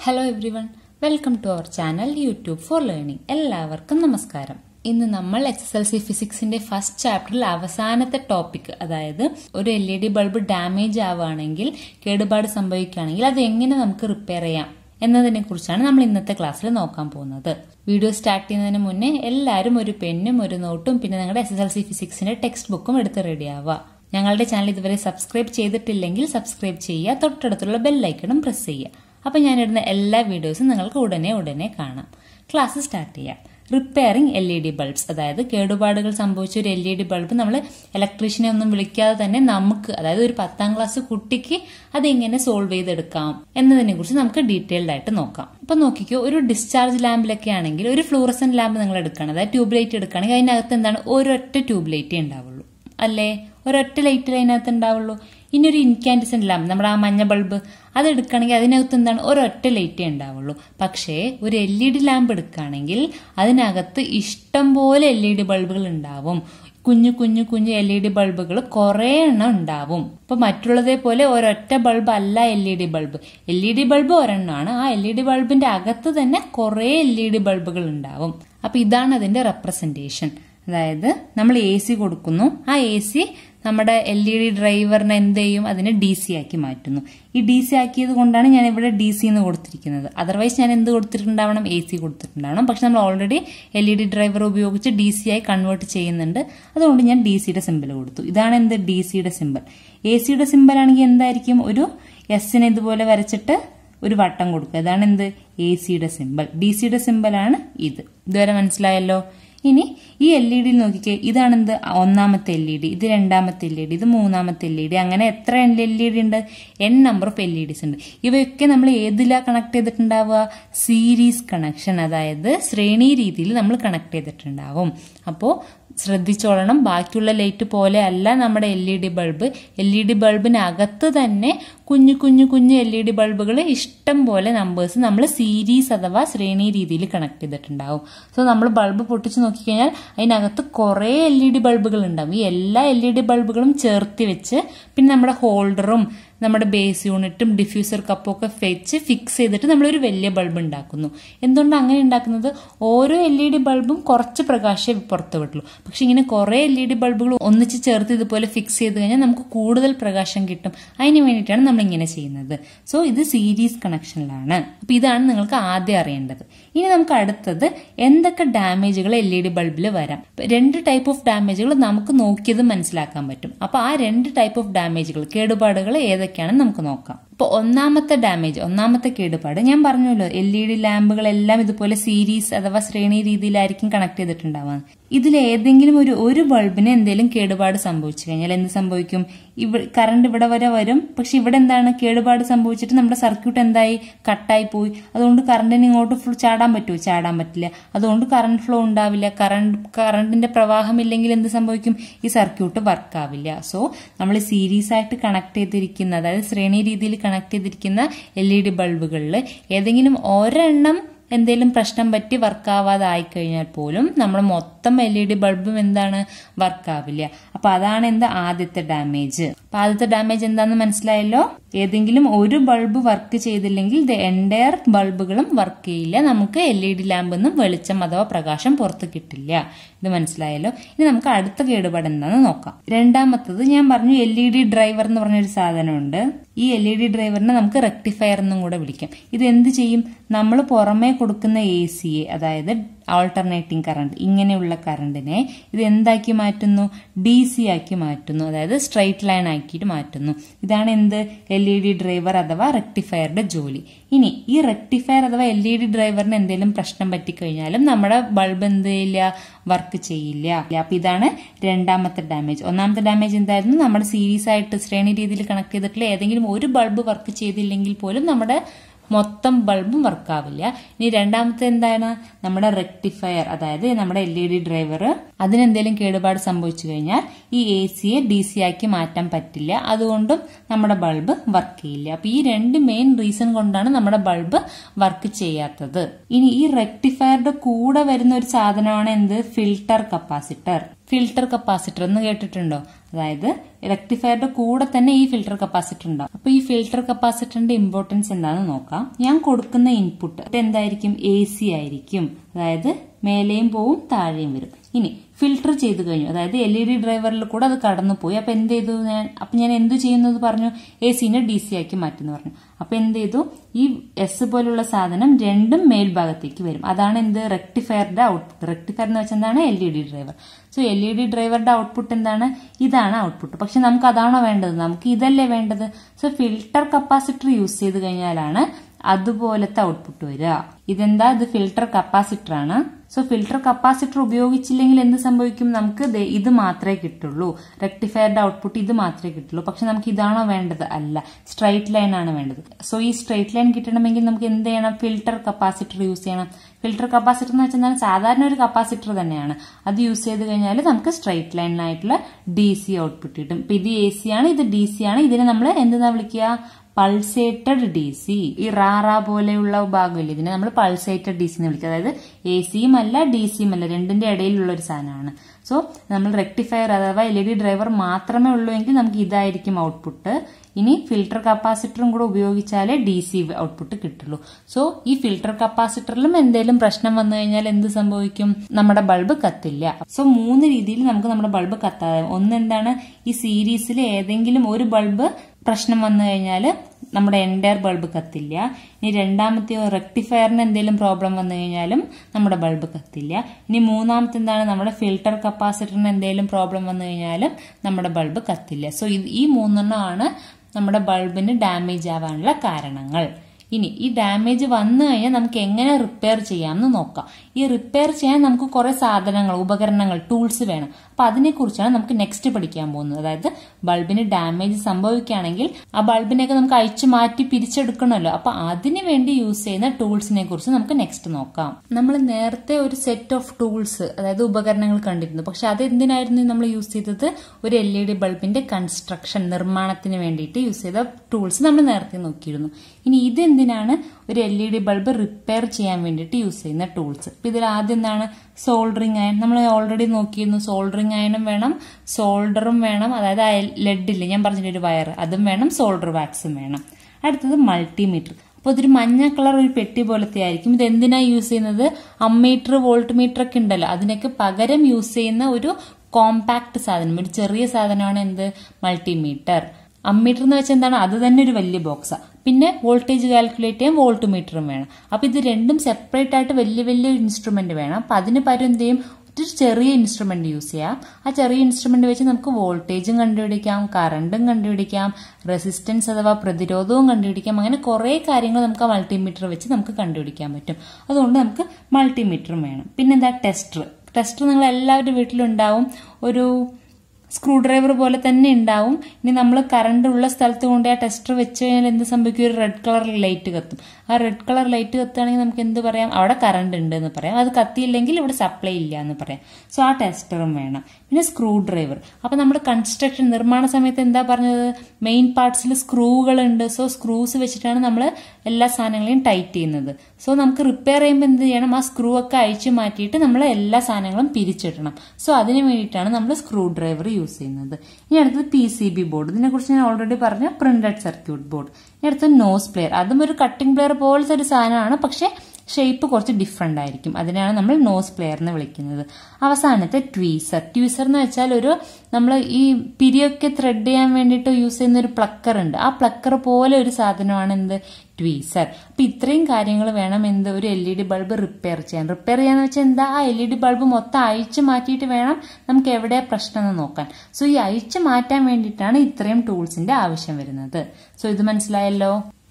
Hello everyone, welcome to our channel YouTube for Learning. എല്ലാവർക്കും നമസ്കാരം. ഇന്ന് നമ്മൾ SSLC ഫിസിക്സിന്റെ ഫസ്റ്റ് ചാപ്റ്ററിൽ അവസാനത്തെ ടോപ്പിക്, അതായത് ഒരു LED ബൾബ് ഡാമേജ് ആവുകയാണെങ്കിൽ, കേടുപാട് സംഭവിക്കുകയാണെങ്കിൽ അത് എങ്ങനെ നമുക്ക് റിപ്പയർ ചെയ്യാം എന്നതിനെ കുറിച്ചാണ് നമ്മൾ ഇന്നത്തെ ക്ലാസ്സിൽ നോക്കാൻ പോകുന്നത്. വീഡിയോ സ്റ്റാർട്ട് ചെയ്യുന്നതിന് മുന്നേ എല്ലാവരും ഒരു പെന്നും ഒരു നോട്ടും പിന്നെ നിങ്ങളുടെ SSLC ഫിസിക്സിന്റെ ടെക്സ്റ്റ് ബുക്കും എടുത്ത് റെഡി ആവുക. ഞങ്ങളുടെ ചാനൽ ഇതുവരെ സബ്സ്ക്രൈബ് ചെയ്തിട്ടില്ലെങ്കിൽ സബ്സ്ക്രൈബ് ചെയ്യുക, തൊട്ടടുത്തുള്ള ബെല്ലൈക്കണും പ്രസ് ചെയ്യുക. അപ്പോൾ ഞാനിടുന്ന എല്ലാ വീഡിയോസും നിങ്ങൾക്ക് ഉടനെ കാണാം. ക്ലാസ് സ്റ്റാർട്ട് ചെയ്യാം. റിപ്പയറിംഗ് LED ബൾബ്സ്, അതായത് കേടുപാടുകൾ സംഭവിച്ച ഒരു LED ബൾബ് നമ്മൾ ഇലക്ട്രീഷ്യനെ ഒന്നും വിളിക്കാതെ തന്നെ നമുക്ക്, അതായത് ഒരു 10ാം ക്ലാസ് കുട്ടിക്ക് അതെങ്ങനെ സോൾവ് ചെയ്തെടുക്കാം എന്നതിനെ കുറിച്ച് നമുക്ക് ഡീറ്റെയിൽഡ് ആയിട്ട് നോക്കാം. അപ്പൊ നോക്കിക്കോ, ഒരു ഡിസ്ചാർജ് ലാമ്പിലൊക്കെ ആണെങ്കിൽ ഒരു ഫ്ലൂറസെന്റ് ലാമ്പ് നിങ്ങൾ എടുക്കുകയാണ്, അതായത് ട്യൂബ് ലൈറ്റ് എടുക്കുകയാണെങ്കിൽ അതിനകത്ത് എന്താണ്, ഒരൊറ്റ ട്യൂബ് ലൈറ്റേ ഉണ്ടാവുള്ളൂ അല്ലേ, ഒരൊറ്റ ലൈറ്റിൽ അതിനകത്ത് ഉണ്ടാവുള്ളൂ. ഇനി ഒരു ഇൻകാൻഡിസെന്റ് ലാമ്പ്, നമ്മുടെ ആ മഞ്ഞ ബൾബ് അത് എടുക്കുകയാണെങ്കിൽ അതിനകത്ത് എന്താണ്, ഒരൊറ്റ ലൈറ്റേ ഉണ്ടാവുള്ളൂ. പക്ഷേ ഒരു LED ലാമ്പ് എടുക്കുകയാണെങ്കിൽ അതിനകത്ത് ഇഷ്ടം പോലെ LED ബൾബുകൾ ഉണ്ടാവും. കുഞ്ഞു LED ബൾബുകൾ കുറെ എണ്ണം ഉണ്ടാവും. അപ്പൊ മറ്റുള്ളതേ പോലെ ഒരൊറ്റ ബൾബ് അല്ല LED ബൾബ്. LED ബൾബ് ഒരെണ്ണമാണ്, ആ LED ബൾബിന്റെ അകത്ത് തന്നെ കുറെ LED ബൾബുകൾ ഉണ്ടാവും. അപ്പൊ ഇതാണ് അതിന്റെ റെപ്രസെന്റേഷൻ. അതായത് നമ്മൾ AC കൊടുക്കുന്നു, ആ AC നമ്മുടെ LED ഡ്രൈവറിനെ എന്ത് ചെയ്യും, അതിനെ DC ആക്കി മാറ്റുന്നു. ഈ DC ആക്കിയത് കൊണ്ടാണ് ഞാൻ ഇവിടെ DC എന്ന് കൊടുത്തിരിക്കുന്നത്. അതർവൈസ് ഞാൻ എന്ത് കൊടുത്തിട്ടുണ്ടാവണം, AC കൊടുത്തിട്ടുണ്ടാവണം. പക്ഷെ നമ്മൾ ഓൾറെഡി LED ഡ്രൈവർ ഉപയോഗിച്ച് DC ആയി കൺവേർട്ട് ചെയ്യുന്നുണ്ട്, അതുകൊണ്ട് ഞാൻ DC സിമ്പിൾ കൊടുത്തു. ഇതാണ് എന്ത്, DC സിമ്പിൾ. AC സിമ്പിൾ ആണെങ്കിൽ എന്തായിരിക്കും, ഒരു S ഇതുപോലെ വരച്ചിട്ട് ഒരു വട്ടം കൊടുക്കുക. ഇതാണ് എന്ത്, AC സിമ്പിൾ. DC സിമ്പിൾ ആണ് ഇത്. ഇതുവരെ മനസ്സിലായല്ലോ. ഇനി ഈ LED നോക്കിക്കേ, ഇതാണെന്ത്, ഒന്നാമത്തെ LED, ഇത് രണ്ടാമത്തെ LED, ഇത് മൂന്നാമത്തെ LED, അങ്ങനെ എത്ര LED ഉണ്ട്, N നമ്പർ ഓഫ് LEDs ഉണ്ട്. ഇവയൊക്കെ നമ്മൾ ഏതിലാ കണക്ട് ചെയ്തിട്ടുണ്ടാവുക, സീരീസ് കണക്ഷൻ, അതായത് ശ്രേണി രീതിയിൽ നമ്മൾ കണക്ട് ചെയ്തിട്ടുണ്ടാവും. അപ്പോൾ ശ്രദ്ധിച്ചോളണം, ബാക്കിയുള്ള ലൈറ്റ് പോലെ അല്ല നമ്മുടെ LED ബൾബ്. LED ബൾബിനകത്ത് തന്നെ കുഞ്ഞു LED ബൾബുകൾ ഇഷ്ടം പോലെ നമ്പേഴ്സ് നമ്മൾ സീരീസ് അഥവാ ശ്രേണി രീതിയിൽ കണക്ട് ചെയ്തിട്ടുണ്ടാവും. സോ നമ്മൾ ബൾബ് പൊട്ടിച്ച് നോക്കിക്കഴിഞ്ഞാൽ അതിനകത്ത് കുറെ LED ബൾബുകൾ ഉണ്ടാവും. ഈ എല്ലാ LED ബൾബുകളും ചേർത്ത് വെച്ച് പിന്നെ നമ്മുടെ ഹോൾഡറും നമ്മുടെ ബേസ് യൂണിറ്റും ഡിഫ്യൂസർ കപ്പും ഒക്കെ വെച്ച് ഫിക്സ് ചെയ്തിട്ട് നമ്മളൊരു വലിയ ബൾബ് ഉണ്ടാക്കുന്നു. എന്തുകൊണ്ടാണ് അങ്ങനെ ഉണ്ടാക്കുന്നത്, ഓരോ LED ബൾബും കുറച്ച് പ്രകാശം പുറത്തു വിട്ടുള്ളൂ. പക്ഷെ ഇങ്ങനെ കുറെ LED ബൾബുകൾ ഒന്നിച്ച് ചേർത്ത് ഇതുപോലെ ഫിക്സ് ചെയ്ത് കഴിഞ്ഞാൽ നമുക്ക് കൂടുതൽ പ്രകാശം കിട്ടും. അതിന് വേണ്ടിയിട്ടാണ് നമ്മൾ ഇങ്ങനെ ചെയ്യുന്നത്. സോ ഇത് സീരീസ് കണക്ഷനിലാണ്. അപ്പൊ ഇതാണ് നിങ്ങൾക്ക് ആദ്യം അറിയേണ്ടത്. ഇനി നമുക്ക് അടുത്തത് എന്തൊക്കെ ഡാമേജുകൾ LED ബൾബിൽ വരാം. 2 ടൈപ്പ് ഓഫ് ഡാമേജുകൾ നമുക്ക് നോക്കിയത് മനസ്സിലാക്കാൻ പറ്റും. അപ്പൊ ആ 2 ടൈപ്പ് ഓഫ് ഡാമേജുകൾ, കേടുപാടുകൾ ഏതൊക്കെയാണെന്ന് നമുക്ക് നോക്കാം. ഇപ്പൊ ഒന്നാമത്തെ ഡാമേജ്, ഒന്നാമത്തെ കേടുപാട് ഞാൻ പറഞ്ഞല്ലോ, LED ലാമ്പുകളെല്ലാം ഇതുപോലെ സീരീസ് അഥവാ ശ്രേണി രീതിയിലായിരിക്കും കണക്ട് ചെയ്തിട്ടുണ്ടാവുക. ഇതിൽ ഏതെങ്കിലും ഒരു ബൾബിന് എന്തെങ്കിലും കേടുപാട് സംഭവിച്ചു കഴിഞ്ഞാൽ എന്ത് സംഭവിക്കും, കറണ്ട് ഇവിടെ വരെ വരും. പക്ഷെ ഇവിടെ എന്താണ്, കേടുപാട് സംഭവിച്ചിട്ട് നമ്മുടെ സർക്യൂട്ട് എന്തായി, കട്ടായി പോയി. അതുകൊണ്ട് കറണ്ടിന് ഇങ്ങോട്ട് ഫുൾ ചാടാൻ പറ്റുമോ, ചാടാൻ പറ്റില്ല. അതുകൊണ്ട് കറണ്ട് ഫ്ലോ ഉണ്ടാവില്ല. കറണ്ടിന്റെ പ്രവാഹം ഇല്ലെങ്കിൽ എന്ത് സംഭവിക്കും, ഈ സർക്യൂട്ട് വർക്ക് ആവില്ല. സോ നമ്മൾ സീരീസ് ആയിട്ട് കണക്ട് ചെയ്തിരിക്കുന്ന, അതായത് ശ്രേണി രീതിയിൽ കണക്ട് ചെയ്തിരിക്കുന്ന LED ബൾബുകളിൽ ഏതെങ്കിലും ഒരെണ്ണം എന്തെങ്കിലും പ്രശ്നം പറ്റി വർക്കാവാതെ ആയിക്കഴിഞ്ഞാൽ പോലും നമ്മൾ മൊത്തം LED ബൾബും എന്താണ്, വർക്കാവില്ല. അപ്പൊ അതാണ് എന്ത്, ആദ്യത്തെ ഡാമേജ്. അപ്പൊ ആദ്യത്തെ ഡാമേജ് എന്താണെന്ന് മനസ്സിലായല്ലോ. ഏതെങ്കിലും ഒരു ബൾബ് വർക്ക് ചെയ്തില്ലെങ്കിൽ എൻറ്റയർ ബൾബുകളും വർക്ക് ചെയ്യില്ല, നമുക്ക് LED ലാമ്പിൽ നിന്നും വെളിച്ചം അഥവാ പ്രകാശം പുറത്ത് കിട്ടില്ല. ഇത് മനസ്സിലായല്ലോ. ഇനി നമുക്ക് അടുത്ത കേടുപാട് എന്താണെന്ന് നോക്കാം. രണ്ടാമത്തത് ഞാൻ പറഞ്ഞു, LED ഡ്രൈവർ എന്ന് പറഞ്ഞൊരു സാധനമുണ്ട്. ഈ LED ഡ്രൈവറിനെ നമുക്ക് റെക്ടിഫയർ എന്നും കൂടെ വിളിക്കാം. ഇത് എന്ത് ചെയ്യും, നമ്മൾ പുറമേ കൊടുക്കുന്ന ACയെ, അതായത് ആൾട്ടർനേറ്റിംഗ് കറണ്ട്, ഇങ്ങനെയുള്ള കറണ്ടിനെ ഇത് എന്താക്കി മാറ്റുന്നു, DC ആക്കി മാറ്റുന്നു, അതായത് സ്ട്രൈറ്റ് ലൈൻ ആക്കിയിട്ട് മാറ്റുന്നു. ഇതാണ് എന്ത്, LED ഡ്രൈവർ അഥവാ റെക്ടിഫയറുടെ ജോലി. ഇനി ഈ റെക്ടിഫയർ അഥവാ LED ഡ്രൈവറിന് എന്തെങ്കിലും പ്രശ്നം പറ്റിക്കഴിഞ്ഞാലും നമ്മുടെ ബൾബ് എന്ത് ചെയ്യില്ല, വർക്ക് ചെയ്യില്ല. അപ്പൊ ഇതാണ് രണ്ടാമത്തെ ഡാമേജ്. ഒന്നാമത്തെ ഡാമേജ് എന്തായിരുന്നു, നമ്മുടെ സീരീസ് ആയിട്ട് ശ്രേണി രീതിയിൽ കണക്ട് ചെയ്തിട്ടുള്ള ഏതെങ്കിലും ഒരു ബൾബ് വർക്ക് ചെയ്തില്ലെങ്കിൽ പോലും നമ്മുടെ മൊത്തം ബൾബും വർക്കാവില്ല. ഇനി രണ്ടാമത്തെ എന്താണ്, നമ്മുടെ റെക്ടിഫയർ, അതായത് നമ്മുടെ LED ഡ്രൈവർ അതിനെന്തെങ്കിലും കേടുപാട് സംഭവിച്ചു കഴിഞ്ഞാൽ ഈ AC-യെ DC ആക്കി മാറ്റാൻ പറ്റില്ല, അതുകൊണ്ടും നമ്മുടെ ബൾബ് വർക്ക് ചെയ്യില്ല. അപ്പൊ ഈ 2 മെയിൻ റീസൺ കൊണ്ടാണ് നമ്മുടെ ബൾബ് വർക്ക് ചെയ്യാത്തത്. ഇനി ഈ റെക്ടിഫയറുടെ കൂടെ വരുന്ന ഒരു സാധനമാണ് എന്ത്? Filter capacitor. ഫിൽട്ടർ കപ്പാസിറ്റർ എന്ന് കേട്ടിട്ടുണ്ടോ? അതായത് റെക്ടിഫയറുടെ കൂടെ തന്നെ ഈ ഫിൽട്ടർ കപ്പാസിറ്റർ ഉണ്ടാവും. അപ്പൊ ഈ ഫിൽട്ടർ കപ്പാസിറ്ററിന്റെ ഇമ്പോർട്ടൻസ് എന്താണെന്ന് നോക്കാം. ഞാൻ കൊടുക്കുന്ന ഇൻപുട്ട് എന്തായിരിക്കും? AC ആയിരിക്കും. അതായത് മേലെയും പോവും താഴെയും വരും. ഇനി ഫിൽട്ടർ ചെയ്ത് കഴിഞ്ഞു, അതായത് LED ഡ്രൈവറിൽ കൂടെ അത് കടന്നു പോയി. അപ്പൊ എന്ത് ചെയ്തു ഞാൻ എന്ത് ചെയ്യുന്നത് പറഞ്ഞു? AC-നെ DC ആക്കി മാറ്റുന്നു പറഞ്ഞു. അപ്പൊ എന്ത് ചെയ്തു? ഈ S പോലുള്ള സാധനം രണ്ടും മേൽഭാഗത്തേക്ക് വരും. അതാണ് എന്ത്? റെക്ടിഫയറുടെ ഔട്ട്പുട്ട്. റെക്ടിഫയർ എന്ന് വെച്ചാൽ എന്താണ്? LED driver. സോ LED ഡ്രൈവറുടെ ഔട്ട്പുട്ട് എന്താണ്? ഇതാണ് ഔട്ട്പുട്ട്. പക്ഷെ നമുക്ക് അതാണോ വേണ്ടത്? നമുക്ക് ഇതല്ലേ വേണ്ടത്. സോ ഫിൽട്ടർ കപ്പാസിറ്റർ യൂസ് ചെയ്ത് കഴിഞ്ഞാലാണ് അതുപോലത്തെ ഔട്ട്പുട്ട് വരിക. ഇതെന്താ? ഇത് ഫിൽട്ടർ കപ്പാസിറ്റർ ആണ്. സോ ഫിൽട്ടർ കപ്പാസിറ്റർ ഉപയോഗിച്ചില്ലെങ്കിൽ എന്ത് സംഭവിക്കും? നമുക്ക് ഇത് മാത്രമേ കിട്ടുള്ളൂ. റെക്ടിഫയറുടെ ഔട്ട്പുട്ട് ഇത് മാത്രമേ കിട്ടുള്ളൂ. പക്ഷെ നമുക്ക് ഇതാണോ വേണ്ടത്? അല്ല, സ്ട്രൈറ്റ് ലൈൻ ആണ് വേണ്ടത്. സോ ഈ സ്ട്രൈറ്റ് ലൈൻ കിട്ടണമെങ്കിൽ നമുക്ക് എന്ത് ചെയ്യണം? ഫിൽട്ടർ കപ്പാസിറ്റർ യൂസ് ചെയ്യണം. ഫിൽട്ടർ കപ്പാസിറ്റർ എന്ന് വെച്ചാൽ സാധാരണ ഒരു കപ്പാസിറ്റർ തന്നെയാണ്. അത് യൂസ് ചെയ്ത് കഴിഞ്ഞാൽ നമുക്ക് സ്ട്രൈറ്റ് ലൈനായിട്ടുള്ള DC ഔട്ട്പുട്ട് കിട്ടും. ഇപ്പൊ ഇത് AC ആണ്, ഇത് DC ആണ്. ഇതിനെ നമ്മൾ എന്താ വിളിക്കുക? പൾസേറ്റഡ് DC. ഈ റാറ പോലെയുള്ള ഭാഗമില്ല, ഇതിനെ നമ്മൾ പൾസേറ്റഡ് DC എന്ന് വിളിക്കുക. അതായത് AC-യും അല്ല DC-യും അല്ല, രണ്ടിന്റെ ഇടയിലുള്ള ഒരു സാധനമാണ്. സോ നമ്മൾ റെക്ടിഫയർ അഥവാ LED ഡ്രൈവർ മാത്രമേ ഉള്ളൂ എങ്കിൽ നമുക്ക് ഇതായിരിക്കും ഔട്ട്പുട്ട്. ഇനി ഫിൽട്ടർ കപ്പാസിറ്ററും കൂടെ ഉപയോഗിച്ചാലേ DC ഔട്ട്പുട്ട് കിട്ടുള്ളൂ. സോ ഈ ഫിൽട്ടർ കപ്പാസിറ്ററിലും എന്തെങ്കിലും പ്രശ്നം വന്നു കഴിഞ്ഞാൽ എന്ത് സംഭവിക്കും? നമ്മുടെ ബൾബ് കത്തില്ല. സോ 3 രീതിയിൽ നമുക്ക് നമ്മുടെ ബൾബ് കത്താതെ. ഒന്നെന്താണ്? ഈ സീരീസിൽ ഏതെങ്കിലും ഒരു ബൾബ് പ്രശ്നം വന്നു കഴിഞ്ഞാൽ നമ്മുടെ എൻറ്റയർ ബൾബ് കത്തില്ല. ഇനി രണ്ടാമത്തെ റെക്ടിഫയറിന് എന്തെങ്കിലും പ്രോബ്ലം വന്നു കഴിഞ്ഞാലും നമ്മുടെ ബൾബ് കത്തില്ല. ഇനി മൂന്നാമത്തെ എന്താണ്? നമ്മുടെ ഫിൽട്ടർ കപ്പാസിറ്ററിന് എന്തെങ്കിലും പ്രോബ്ലം വന്നു കഴിഞ്ഞാലും നമ്മുടെ ബൾബ് കത്തില്ല. സോ ഈ 3 നമ്മുടെ ബൾബിന് ഡാമേജ് ആവാനുള്ള കാരണങ്ങൾ. ഇനി ഈ ഡാമേജ് വന്നു കഴിഞ്ഞാൽ നമുക്ക് എങ്ങനെ റിപ്പയർ ചെയ്യാമെന്ന് നോക്കാം. ഈ റിപ്പയർ ചെയ്യാൻ നമുക്ക് കുറെ സാധനങ്ങൾ, ഉപകരണങ്ങൾ, ടൂൾസ് വേണം. അപ്പൊ അതിനെക്കുറിച്ചാണ് നമുക്ക് നെക്സ്റ്റ് പഠിക്കാൻ പോകുന്നത്. അതായത് ബൾബിന് ഡാമേജ് സംഭവിക്കുകയാണെങ്കിൽ ആ ബൾബിനെയൊക്കെ നമുക്ക് അഴിച്ചു മാറ്റി പിരിച്ചെടുക്കണമല്ലോ. അപ്പൊ അതിനു വേണ്ടി യൂസ് ചെയ്യുന്ന ടൂൾസിനെ കുറിച്ച് നമുക്ക് നെക്സ്റ്റ് നോക്കാം. നമ്മൾ നേരത്തെ ഒരു സെറ്റ് ഓഫ് ടൂൾസ്, അതായത് ഉപകരണങ്ങൾ കണ്ടിരുന്നു. പക്ഷെ അതെന്തിനായിരുന്നു നമ്മൾ യൂസ് ചെയ്തത്? ഒരു LED ബൾബിന്റെ കൺസ്ട്രക്ഷൻ, നിർമ്മാണത്തിന് വേണ്ടിയിട്ട് യൂസ് ചെയ്ത ടൂൾസ് നമ്മൾ നേരത്തെ നോക്കിയിരുന്നു. ഇനി ഇതെന്തിനാണ്? ഒരു LED ബൾബ് റിപ്പയർ ചെയ്യാൻ വേണ്ടിയിട്ട് യൂസ് ചെയ്യുന്ന ടൂൾസ്. അപ്പൊ ഇതിൽ ആദ്യം എന്താണ്? Soldering iron. നമ്മൾ ഓൾറെഡി നോക്കിയിരുന്നു. സോൾഡറിങ് അയണും വേണം, സോൾഡറും വേണം. അതായത് ലെഡില്ലേ, ഞാൻ പറഞ്ഞിട്ടൊരു വയർ, അതും വേണം, സോൾഡർ വാക്സും വേണം. അടുത്തത് മൾട്ടിമീറ്റർ. അപ്പൊ ഇതൊരു മഞ്ഞ കളർ ഒരു പെട്ടി പോലത്തെ ആയിരിക്കും. ഇത് എന്തിനാ യൂസ് ചെയ്യുന്നത്? അമ്മീറ്റർ, വോൾട്ട് മീറ്റർ ഒക്കെ ഉണ്ടല്ലോ, അതിനൊക്കെ പകരം യൂസ് ചെയ്യുന്ന ഒരു കോമ്പാക്ട് സാധനം, ഒരു ചെറിയ സാധനമാണ് എന്ത്? മൾട്ടിമീറ്റർ. അമ്മീറ്റർ എന്ന് വെച്ചാൽ എന്താണ്? അത് തന്നെ ഒരു വലിയ ബോക്സാ. പിന്നെ വോൾട്ടേജ് കാൽക്കുലേറ്റ് ചെയ്യാൻ വോൾട്ട് മീറ്ററും വേണം. അപ്പൊ ഇത് രണ്ടും സെപ്പറേറ്റ് ആയിട്ട് വലിയ ഇൻസ്ട്രുമെന്റ് വേണം. അപ്പൊ അതിന് പകരം എന്ത് ചെയ്യും? ഒരു ചെറിയ ഇൻസ്ട്രുമെന്റ് യൂസ് ചെയ്യാം. ആ ചെറിയ ഇൻസ്ട്രുമെന്റ് വെച്ച് നമുക്ക് വോൾട്ടേജും കണ്ടുപിടിക്കാം, കറണ്ടും കണ്ടുപിടിക്കാം, റെസിസ്റ്റൻസ് അഥവാ പ്രതിരോധവും കണ്ടുപിടിക്കാം. അങ്ങനെ കുറെ കാര്യങ്ങൾ നമുക്ക് ആ മൾട്ടിമീറ്റർ വെച്ച് നമുക്ക് കണ്ടുപിടിക്കാൻ പറ്റും. അതുകൊണ്ട് നമുക്ക് മൾട്ടിമീറ്ററും വേണം. പിന്നെന്താ? ടെസ്റ്റർ. ടെസ്റ്റർ നിങ്ങൾ എല്ലാവരുടെ വീട്ടിലുണ്ടാവും. ഒരു സ്ക്രൂ ഡ്രൈവർ പോലെ തന്നെ ഉണ്ടാവും. ഇനി നമ്മൾ കറണ്ട് ഉള്ള സ്ഥലത്ത് കൊണ്ട് ആ ടെസ്റ്റർ വെച്ച് കഴിഞ്ഞാൽ എന്ത് സംഭവിക്കും? ഒരു റെഡ് കളർ ലൈറ്റ് കത്തും. ആ റെഡ് കളർ ലൈറ്റ് കത്തുകയാണെങ്കിൽ നമുക്ക് എന്ത് പറയാം? അവിടെ കറണ്ട് ഉണ്ട് എന്ന് പറയാം. അത് കത്തിയില്ലെങ്കിൽ ഇവിടെ സപ്ലൈ ഇല്ല എന്ന് പറയാം. സോ ആ ടെസ്റ്ററും വേണം. പിന്നെ സ്ക്രൂ ഡ്രൈവർ. അപ്പൊ നമ്മുടെ കൺസ്ട്രക്ഷൻ, നിർമ്മാണ സമയത്ത് എന്താ പറഞ്ഞത്? മെയിൻ പാർട്സിൽ സ്ക്രൂകൾ ഉണ്ട്. സോ സ്ക്രൂസ് വെച്ചിട്ടാണ് നമ്മൾ എല്ലാ സാധനങ്ങളെയും ടൈറ്റ് ചെയ്യുന്നത്. സോ നമുക്ക് റിപ്പയർ ചെയ്യുമ്പോൾ എന്ത് ചെയ്യണം? ആ സ്ക്രൂ ഒക്കെ അഴിച്ചു മാറ്റിയിട്ട് നമ്മൾ എല്ലാ സാധനങ്ങളും പിരിച്ചിടണം. സോ അതിന് വേണ്ടിയിട്ടാണ് നമ്മൾ സ്ക്രൂ ഡ്രൈവർ യൂസ് ചെയ്യുന്നത്. ഇനി അടുത്തത് PCB ബോർഡ്. ഇതിനെ കുറിച്ച് ഞാൻ ഓൾറെഡി പറഞ്ഞ പ്രിന്റഡ് സർക്യൂട്ട് ബോർഡ്. ഇനി അടുത്തത് നോസ് പ്ലെയർ. അതും ഒരു കട്ടിംഗ് പ്ലെയർ പോലത്തെ ഒരു സാധനമാണ്, പക്ഷെ ഷേപ്പ് കുറച്ച് ഡിഫറെന്റ് ആയിരിക്കും. അതിനാണ് നമ്മൾ നോസ് പ്ലെയർ എന്ന് വിളിക്കുന്നത്. അവസാനത്തെ ട്വീസർ. ട്വീസർ എന്ന് വെച്ചാൽ നമ്മൾ ഈ പിരിയൊക്കെ ത്രെഡ് ചെയ്യാൻ വേണ്ടിയിട്ട് യൂസ് ചെയ്യുന്ന ഒരു പ്ലക്കർ ഉണ്ട്. ആ പ്ലക്കർ പോലെ ഒരു സാധനമാണ് എന്ത്? ട്വീസർ. അപ്പൊ ഇത്രയും കാര്യങ്ങൾ വേണം എന്ത്? ഒരു LED ബൾബ് റിപ്പയർ ചെയ്യാൻ. റിപ്പയർ ചെയ്യാന്ന് വെച്ചാൽ എന്താ? ആ LED ബൾബ് മൊത്തം അഴിച്ചു മാറ്റിയിട്ട് വേണം നമുക്ക് എവിടെയാ പ്രശ്നം എന്ന് നോക്കാൻ. സോ ഈ അഴിച്ചു മാറ്റാൻ വേണ്ടിയിട്ടാണ് ഇത്രയും ടൂൾസിന്റെ ആവശ്യം വരുന്നത്. സോ ഇത് മനസ്സിലായല്ലോ.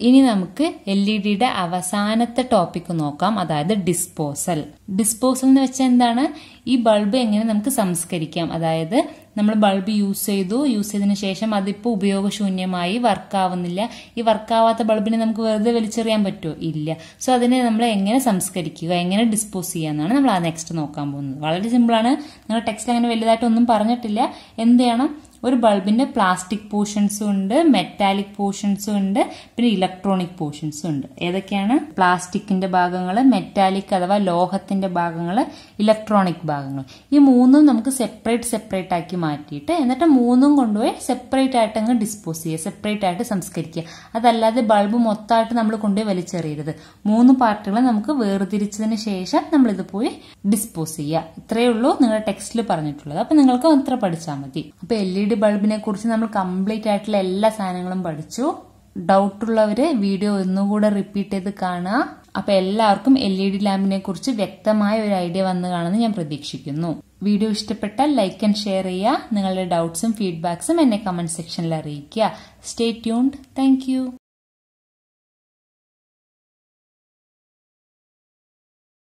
ഇനി നമുക്ക് LED അവസാനത്തെ ടോപ്പിക് നോക്കാം, അതായത് ഡിസ്പോസൽ. ഡിസ്പോസൽ എന്ന് വെച്ചാൽ എന്താണ്? ഈ ബൾബ് എങ്ങനെ നമുക്ക് സംസ്കരിക്കാം. അതായത് നമ്മൾ ബൾബ് യൂസ് ചെയ്തതിനു ശേഷം അതിപ്പോ ഉപയോഗശൂന്യമായി, വർക്കാവുന്നില്ല. ഈ വർക്കാവാത്ത ബൾബിനെ നമുക്ക് വെറുതെ വലിച്ചെറിയാൻ പറ്റുമോ? ഇല്ല. സോ അതിനെ നമ്മൾ എങ്ങനെ സംസ്കരിക്കുക, എങ്ങനെ ഡിസ്പോസ് ചെയ്യാന്നാണ് നമ്മൾ നെക്സ്റ്റ് നോക്കാൻ പോകുന്നത്. വളരെ സിമ്പിൾ ആണ്. നിങ്ങളുടെ ടെക്സ്റ്റിൽ അങ്ങനെ വലുതായിട്ടൊന്നും പറഞ്ഞിട്ടില്ല. എന്ത് ചെയ്യണം? ഒരു ബൾബിന്റെ പ്ലാസ്റ്റിക് പോർഷൻസും ഉണ്ട്, മെറ്റാലിക് പോർഷൻസും ഉണ്ട്, പിന്നെ ഇലക്ട്രോണിക് പോർഷൻസും ഉണ്ട്. ഏതൊക്കെയാണ്? പ്ലാസ്റ്റിക്കിന്റെ ഭാഗങ്ങൾ, മെറ്റാലിക് അഥവാ ലോഹത്തിന്റെ ഭാഗങ്ങൾ, ഇലക്ട്രോണിക് ഭാഗങ്ങൾ. ഈ മൂന്നും നമുക്ക് സെപ്പറേറ്റ് ആക്കി മാറ്റിയിട്ട് എന്നിട്ട് മൂന്നും കൊണ്ടുപോയി സെപ്പറേറ്റ് ആയിട്ട് അങ്ങ് ഡിസ്പോസ് ചെയ്യുക, സെപ്പറേറ്റ് ആയിട്ട് സംസ്കരിക്കുക. അതല്ലാതെ ബൾബ് മൊത്തമായിട്ട് നമ്മൾ കൊണ്ടുപോയി വലിച്ചെറിയരുത്. 3 പാർട്ടുകൾ നമുക്ക് വേർതിരിച്ചതിന് ശേഷം നമ്മൾ ഇത് പോയി ഡിസ്പോസ് ചെയ്യുക. ഇത്രയേ ഉള്ളൂ നിങ്ങളുടെ ടെക്സ്റ്റിൽ പറഞ്ഞിട്ടുള്ളത്. അപ്പൊ നിങ്ങൾക്ക് അത്ര പഠിച്ചാൽ മതി. അപ്പൊ LED ബൾബിനെ കുറിച്ച് നമ്മൾ കംപ്ലീറ്റ് ആയിട്ടുള്ള എല്ലാ സാധനങ്ങളും പഠിച്ചു. ഡൗട്ട് ഉള്ളവര് വീഡിയോ ഒന്നുകൂടെ റിപ്പീറ്റ് ചെയ്ത് കാണുക. അപ്പൊ എല്ലാവർക്കും LED ലാമ്പിനെ കുറിച്ച് വ്യക്തമായ ഒരു ഐഡിയ വന്നു കാണുമെന്ന് ഞാൻ പ്രതീക്ഷിക്കുന്നു. വീഡിയോ ഇഷ്ടപ്പെട്ടാൽ ലൈക്ക് ആൻഡ് ഷെയർ ചെയ്യുക. നിങ്ങളുടെ ഡൗട്ട്സും ഫീഡ്ബാക്സും എന്നെ കമന്റ് സെക്ഷനിൽ അറിയിക്കുക. Stay tuned. Thank U.